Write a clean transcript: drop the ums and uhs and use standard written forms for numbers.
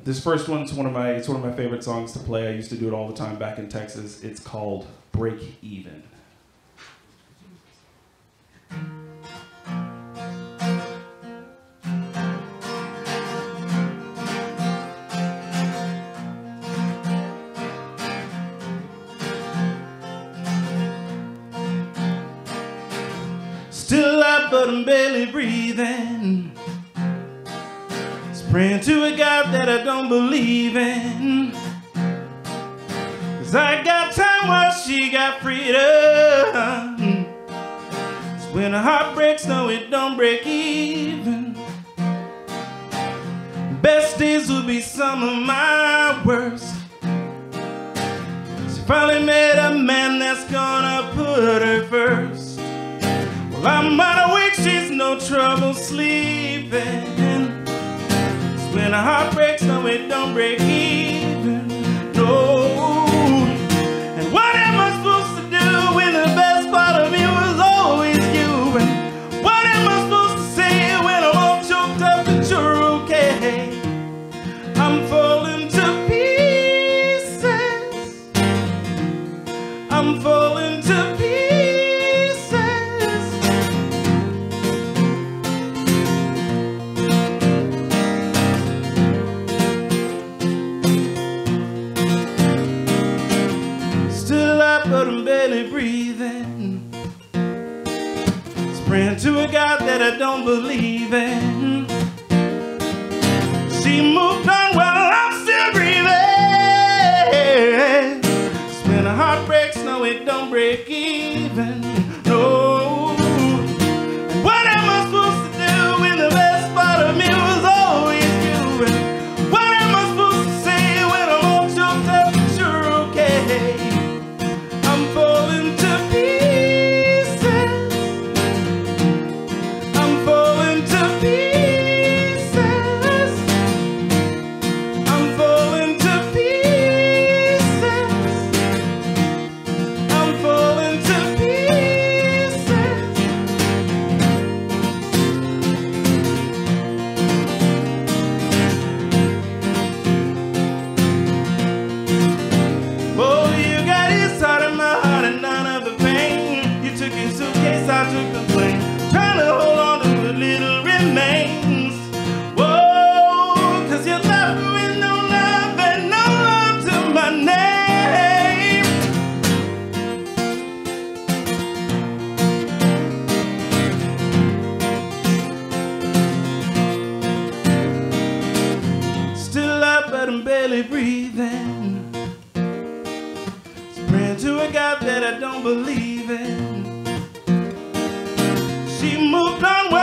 This first one's one of my favorite songs to play. I used to do it all the time back in Texas. It's called Break Even. Still alive, but I'm barely breathing. Praying to a God that I don't believe in. 'Cause I got time while she got freedom. 'Cause when a heart breaks, no, it don't break even. Best days will be some of my worst. She finally met a man that's gonna put her first. Well, I'm wide awake, she's no trouble sleeping. When a heart breaks, no, it don't break even, no. And what am I supposed to do when the best part of me was always you? And what am I supposed to say when I'm all choked up that you're okay? I'm falling to pieces. I'm falling to pieces. But I'm barely breathing. Praying to a God that I don't believe in. She moved on while I'm still breathing. When a heart breaks, no, it don't break even, no. And what am I supposed to do when the best part of me was always you? And what am I supposed to say when I'm all choked up that you're okay? I'm falling to pieces. I'm falling to pieces. I'm falling to pieces. I'm falling to pieces. Oh, you got inside of my heart and none of the pain. You took your suitcase, I took the plane. Trying to hold on to what little remains. Whoa, 'cause you left me with no love and no love to my name. Still up, but I'm barely breathing. Praying to a God that I don't believe in. She moved on.